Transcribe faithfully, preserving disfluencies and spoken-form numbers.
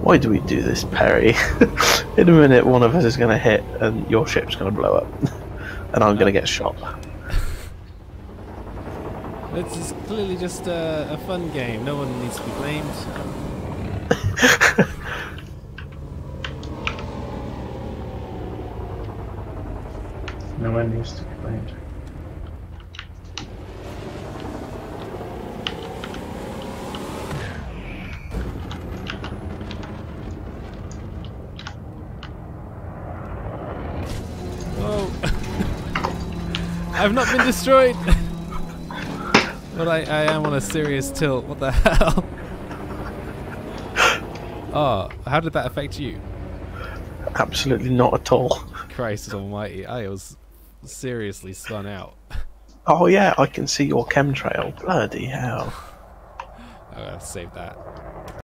Why do we do this, Perry? In a minute, one of us is going to hit, and your ship's going to blow up, and I'm going to get shot. This is clearly just a, a fun game. No one needs to be blamed. No one needs to be blamed. Oh, I've not been destroyed. But I, I am on a serious tilt. What the hell? Oh, how did that affect you? Absolutely not at all. Christ almighty, I was seriously spun out. Oh yeah, I can see your chemtrail. Bloody hell. I'm gonna save that.